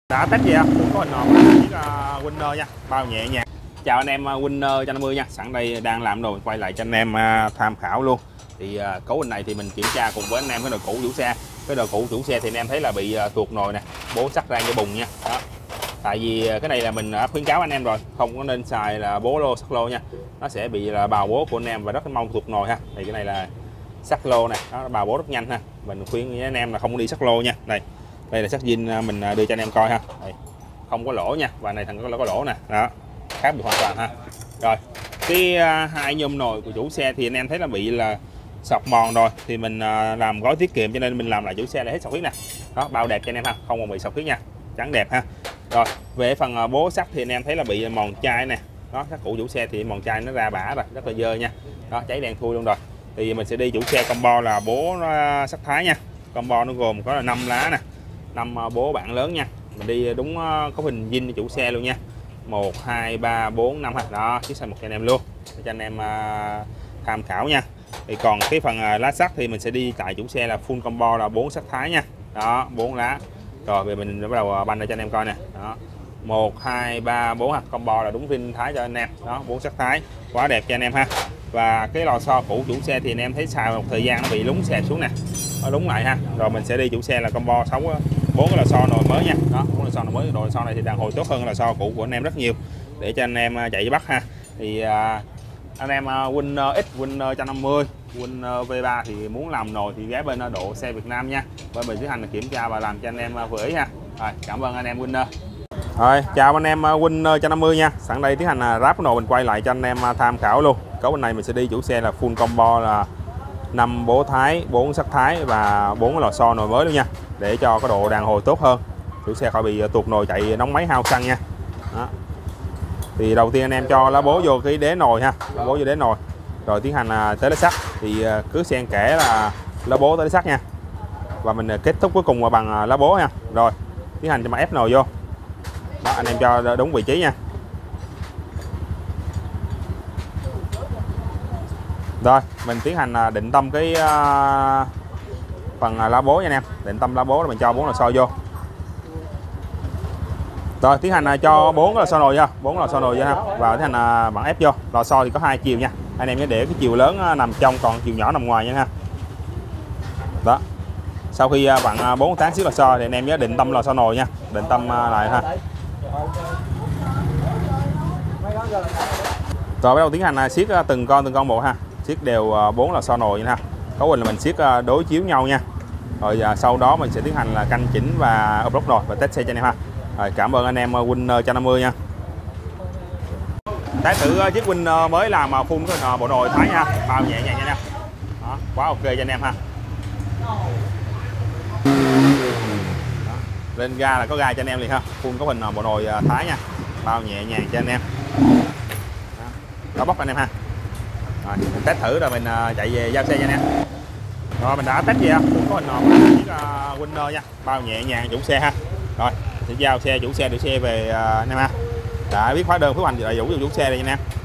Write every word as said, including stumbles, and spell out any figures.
Đã test gì không? Có hình hồn chiếc uh, Winner nha, bao nhẹ nhàng. Chào anh em uh, Winner một trăm năm mươi nha. Sẵn đây đang làm đồ quay lại cho anh em uh, tham khảo luôn. Thì uh, cấu hình này thì mình kiểm tra cùng với anh em cái đồ cũ chủ xe. Cái đồ cũ chủ xe thì anh em thấy là bị uh, tuột nồi nè, bố sắt ra như bùng nha. Đó. Tại vì uh, cái này là mình đã khuyến cáo anh em rồi, không có nên xài là bố lô sắt lô nha. Nó sẽ bị là bào bố của anh em và rất mong tuột nồi ha. Thì cái này là sắt lô này, nó bào bố rất nhanh ha. Mình khuyên với anh em là không đi sắt lô nha. Đây. Đây là sắt zin mình đưa cho anh em coi ha. Đây. Không có lỗ nha, và này thằng có, có lỗ nè, đó khác biệt hoàn toàn ha. Rồi cái uh, hai nhôm nồi của chủ xe thì anh em thấy là bị là sọc mòn rồi, thì mình uh, làm gói tiết kiệm cho nên mình làm lại chủ xe để hết sọc khuyết nè. Đó, bao đẹp cho anh em ha, không còn bị sọc khuyết nha, trắng đẹp ha. Rồi về phần uh, bố sắt thì anh em thấy là bị mòn chai nè, đó sắt cũ chủ xe thì mòn chai nó ra bã rồi, rất là dơ nha. Đó, cháy đen thui luôn rồi. Thì mình sẽ đi chủ xe combo là bố uh, sắt Thái nha. Combo nó gồm có là năm lá nè, năm uh, bố bản lớn nha. Mình đi đúng có hình zin chủ xe luôn nha. Một, hai, ba, bốn, năm ha. Đó, chiếc xe một cho anh em luôn để cho anh em uh, tham khảo nha. Thì còn cái phần uh, lá sắt thì mình sẽ đi tại chủ xe là full combo là bốn sắt Thái nha. Đó, bốn lá. Rồi về mình bắt đầu banh để cho anh em coi nè. Đó. một, hai, ba, bốn ha. Combo là đúng zin Thái cho anh em. Đó, bốn sắt Thái. Quá đẹp cho anh em ha. Và cái lò xo cũ chủ xe thì anh em thấy xài một thời gian nó bị lún xẹp xuống nè. Nó lún lại ha. Rồi mình sẽ đi chủ xe là combo sáu bốn cái lò xo nồi mới nha. Đó, bốn lò xo nồi mới, nồi xo này thì đàn hồi tốt hơn lò xo cũ của anh em rất nhiều để cho anh em chạy với Bắc ha. Thì à, anh em Winner X, Winner một trăm năm mươi, Winner V ba thì muốn làm nồi thì ghé bên Độ Xe Việt Nam nha. Bên mình tiến hành kiểm tra và làm cho anh em vừa ý ha. Rồi, cảm ơn anh em Winner. Rồi, chào anh em Winner một trăm năm mươi nha. Sẵn đây tiến hành ráp nồi mình quay lại cho anh em tham khảo luôn. Cấu bên này mình sẽ đi chủ xe là full combo là năm bố Thái, bốn sắt Thái và bốn lò xo nồi mới luôn nha, để cho cái độ đàn hồi tốt hơn, chủ xe khỏi bị tuột nồi chạy nóng máy hao xăng nha. Đó. Thì đầu tiên anh em cho lá bố vô cái đế nồi ha, lá bố vô đế nồi, rồi tiến hành tới lá sắt thì cứ xen kẽ là lá bố tới lá sắt nha, và mình kết thúc cuối cùng là bằng lá bố nha. Rồi tiến hành cho mà ép nồi vô. Đó, anh em cho đúng vị trí nha. Rồi mình tiến hành định tâm cái uh, phần lá bố nha anh em, định tâm lá bố rồi mình cho bốn lò xo vô. Rồi tiến hành cho bốn lò xo nồi vô, bốn lò xo nồi vô ha, và tiến hành bạn ép vô. Lò xo thì có hai chiều nha, anh em nhớ để cái chiều lớn nằm trong, còn chiều nhỏ nằm ngoài nha ha. Đó, sau khi bạn bốn tán xíu lò xo thì anh em nhớ định tâm lò xo nồi nha, định tâm lại ha. Rồi bắt đầu tiến hành siết từng con từng con một ha, siết đều bốn lò xo nồi nha ha. Cấu hình là mình siết đối chiếu nhau nha. Rồi sau đó mình sẽ tiến hành là canh chỉnh và upload nồi và test xe cho anh em ha. Rồi, cảm ơn anh em Winner một trăm năm mươi nha. Test thử chiếc Winner mới làm full cái bộ nồi Thái nha, bao nhẹ nhàng nha anh em. Đó, quá ok cho anh em ha. Đó. Lên ga là có ga cho anh em liền ha, full có hình bộ nồi Thái nha, bao nhẹ nhàng cho anh em. Đó, đó bóc anh em ha. Rồi, mình test thử rồi mình chạy về giao xe cho anh em. Rồi mình đã test gì không? Có hình nồi chiếc uh, Winner nha, bao nhẹ nhàng chủ xe ha. Rồi sẽ giao xe chủ xe để xe về uh, anh em ha. Đã biết hóa đơn phước hành đầy đủ cho chủ xe đây anh em.